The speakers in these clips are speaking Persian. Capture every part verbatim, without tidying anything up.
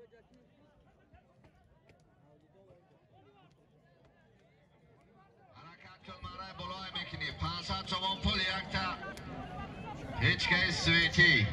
پانصد تومان پول یک تا پیچکه سویتی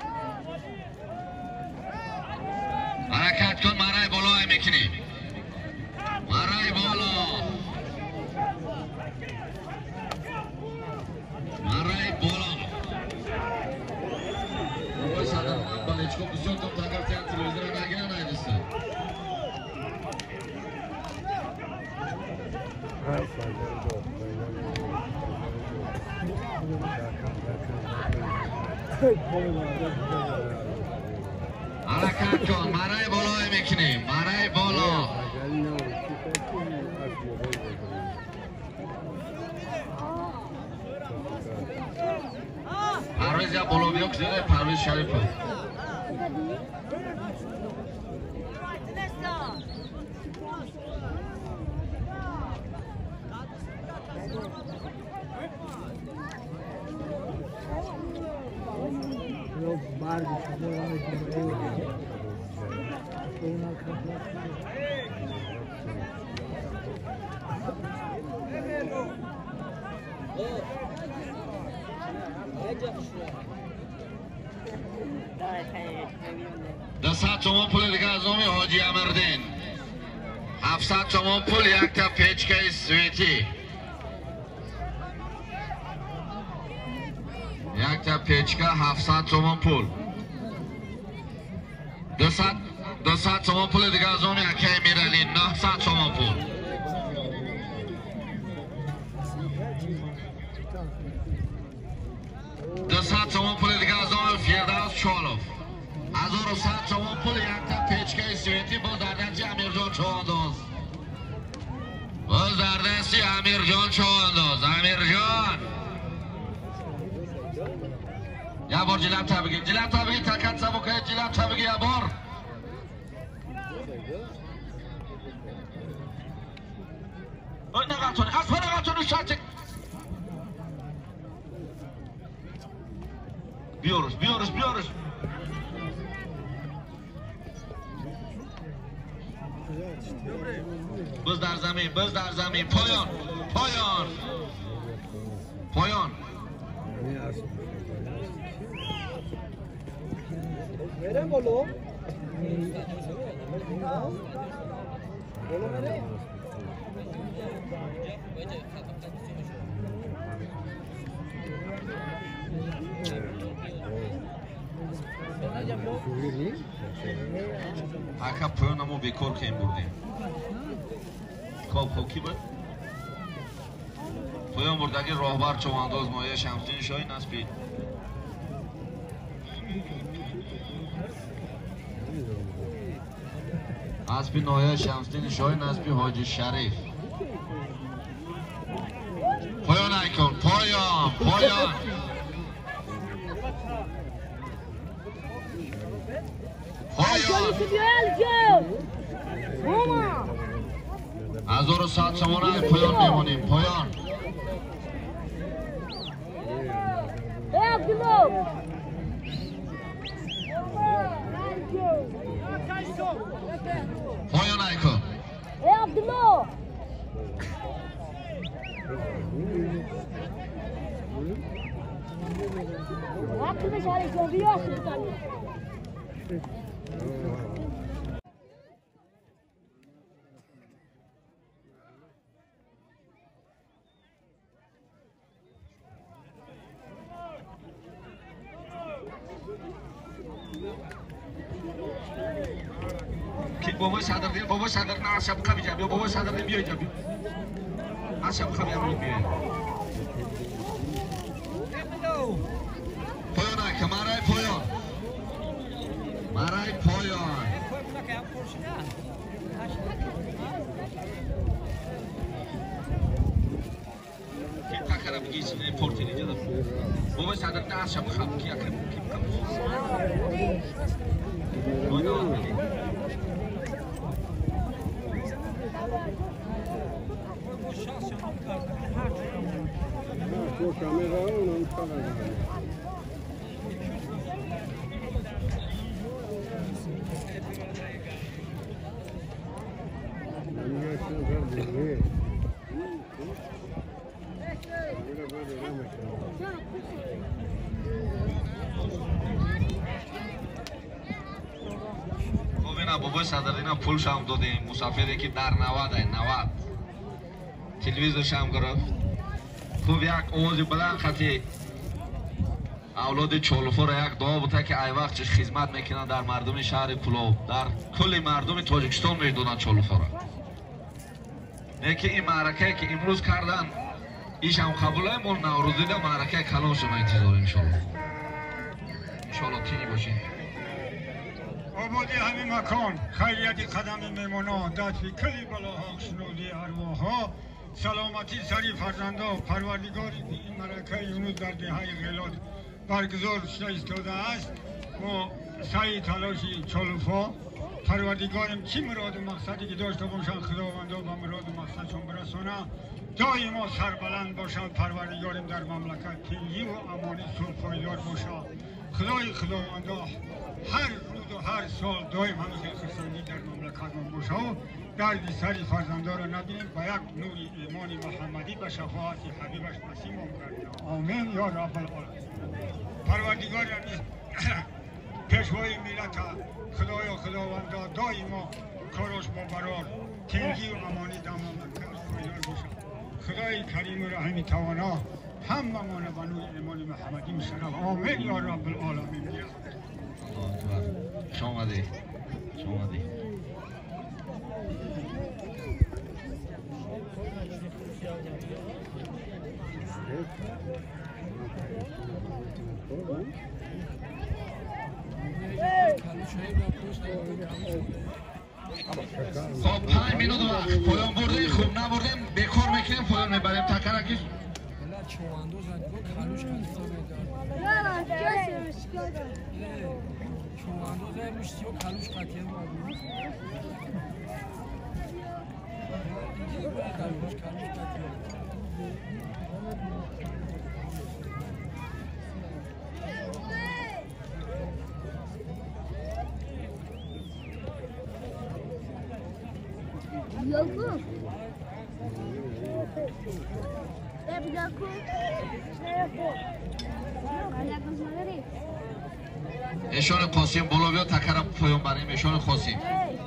حرکت کن مرای بالا میکنی مرای بالا مرای بالا بابا صدر من بالچکو بسیار کم تاگر تیان تلویزیون نگیرن ایدسته حرکت کن مرای بالا میکنی مرای بالا پرویز یا بالا بیو کشیده پرویز شریف دست تومان پول دیگه از نام حاجی امردین هفتصد تومان پول یک تا پیچکه سویتی یک تا پیچکه هفتصد تومان پول دوصد دوصد تومان پول دیگه از نام یکی میرعلی نهصد تومان پول دوصد تومان پول دیگه از نام فیردوس چالوف هزار و صد تومان پول یک تا پیچکه سویتی باز در دستی امیرجان چوانداز باز در دستی امیرجان چوانداز امیرجان یا بار جلب تا بگی جلب تا بگی تکت سبو که جلب تا بگی یا بار اوی نگاتونی از پر نگاتونی شاچک بیارش بیارش بیارش بز در زمین بز در زمین پایان پایان پایان Nere bolo? Bolo nere? Aka pönamı bir korkayım buradayım. Kol kol ki bu? Pön buradaki rohbar çoğandoz moya Şemsdin Şoy nasbi. Nasbi Noya Şemsdin Şoy nasbi Hacı Şerif. Pön aykon, pön, pön. هزار و صد تومان پایان میمونیم پایان پایان ایکو بابا صدر دیم بابا صدر نه آسیاب خبی جا بیا بابا صدر دیم بیای جا بیا آسیاب خبی هم بیای پایان های مرای پایان مرای پایان که تاکرم گیسینه پورتی نیجا دم بابا صدر نه آسیاب خب کیا کم کم کم Bu kamera onu uçarak. اینا بابای صدر اینا پولش هم دادیم مسافری که در نود ای نود تلویزیونش هم گرفت خوب یک آواز بلند خطی اولاد چالوفو را یک دعا بوده که ای وقت چه خدمت میکنن در مردم شهر کلو در کل مردم تاجیکستان میدونن چالوفو را یکی این معرکه که امروز کردن ایش هم قبوله مون نوروزی ده معرکه کلان شما انتظار انشالله انشالله تینی باشین آبادی همین مکان خیلیتی قدم میمونا دست کلی بلاها شنودی ارواها سلامتی سری فرزندا پروردگاری این مرکه یونس در دههای غیلات برگزار شده ایستاده است و سعی تلاشی چالوفا پروردگارم چی مراد و مقصدی که داشته باشن خداوندا با مراد و مقصدشون برسونه دائما سربلند باشن پروردگارم در مملکت تنگی و امانی صلح پایدار باشه خدای خداوندا هر روز و هر سال دائم همیشه خرسندی در مملکت ما باشه و درد سری فرزندا را نبینیم با یک نور ایمان محمدی به شفاعت حبیبش نصیب کرد آمین یا رب العالمین پروردگار پیشوای ملت خدایا خداوندا دائما کاراش با برار تنگی و امانی در مملکت پایدار باشه خدای کریم و رحیم توانا همه مانه به نور ایمان محمدی میشنم آمین یا رب العالمین شما آمدی شما آمدی خب پنج مینوت وقت پایان برده خوب نبردیم بیکار میکنیم پایان میبریم تکرکش Loco. É buraco. اشان قاسم بالا بیا تکر پایان بریم اشان قاسم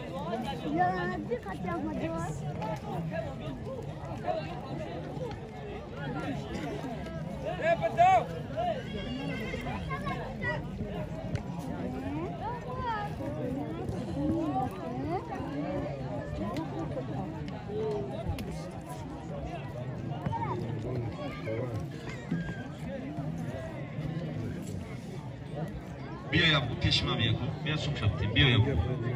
بیا یا پیش ما بیا بیا سوم شبتیم بیا یا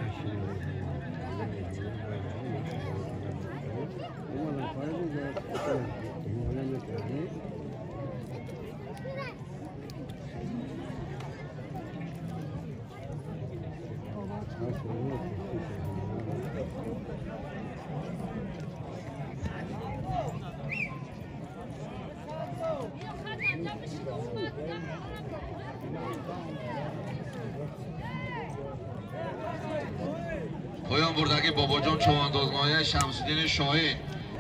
پایان بردگی بابا جان چواندازمایه شمس‌الدین شاهین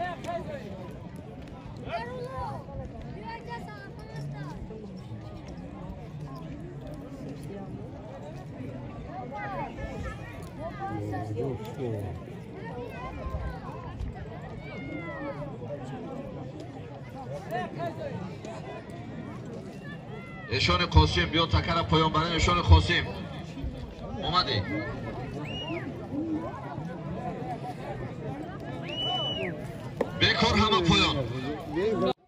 اشان قاسم بیا تکر پایان برای اشان قاسم اومدی بیکار همه پایان